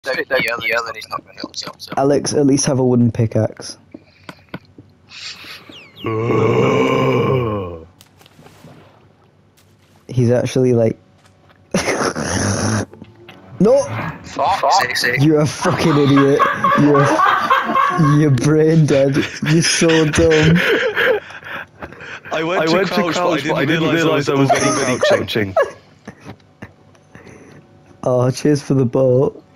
Yeah, then he's not going to help himself. Alex, at least have a wooden pickaxe. He's actually like... No! Fuck's sake. You're a fucking idiot. You're brain dead. You're so dumb. I went to crouch, but I didn't realise I was very crouching. Oh, cheers for the boat.